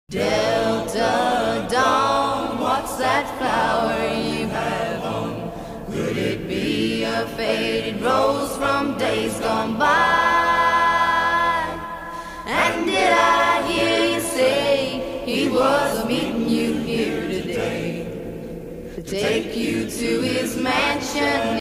Delta Dawn, what's that flower you have on? Could it be a faded rose from days gone by? And did I hear you say he was meeting you here today to take you to his mansion?